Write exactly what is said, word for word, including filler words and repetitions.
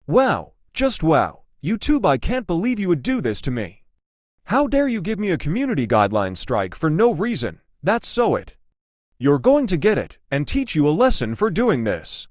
Wow, just wow. YouTube, I can't believe you would do this to me. How dare you give me a community guideline strike for no reason? That's so it. You're going to get it and teach you a lesson for doing this.